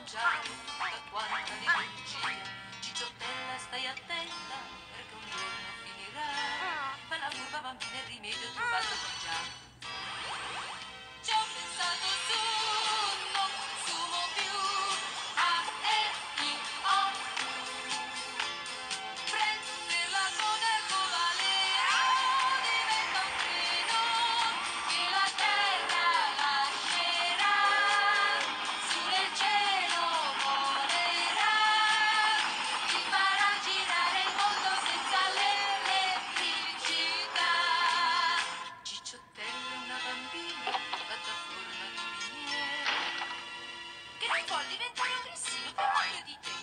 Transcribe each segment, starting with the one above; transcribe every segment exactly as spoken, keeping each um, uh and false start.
mangiare tutta quanta l'energia. Cicciottella, stai attenta, perché un giorno finirà. Ma la furba bambina il rimedio trovato già. Ci ho pensato su, non consumo più A E I O U. Prendo per la coda e covalera, diventa un treno che la terra lascerà, su nel cielo volerà, ci farà girare il mondo senza l'elettricità. Cicciottella è una bambina fatta a forma di miniera, che non vuol diventare un grissino più meglio di te.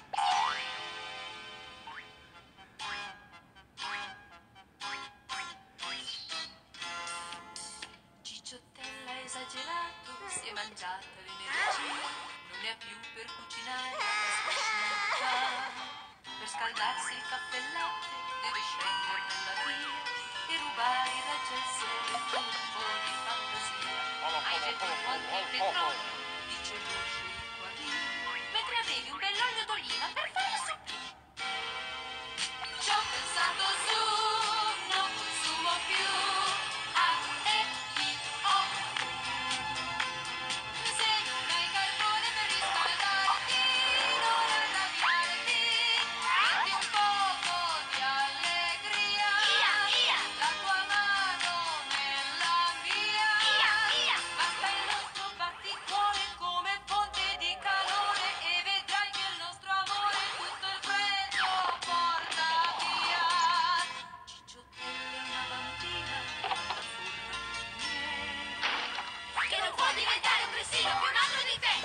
Cicciottella ha esagerato, si è mangiata l'energia, non ne ha più per cucinare la scosciutta. Per scaldarsi il caffè e il latte deve scendere nella via e rubare i raggi al sole con un po' di fantasia. Hai detto quanto il petrolio, dice lo sceicco lì, mentre avevi un bell'olio d'oliva per fare il supplì. Ci ho pensato su, non consumo più A E I O U. Se non hai carbone per riscaldarti, non arrabbiarti, metti un poco di allegria, la tua mano nella mia, basta il nostro batticuore come fonte di calore e vedrai che il nostro amore tutto il freddo porta via. Cicciottella è una bambina fatta a forma di miele, che non può diventare un grissino più magro di te.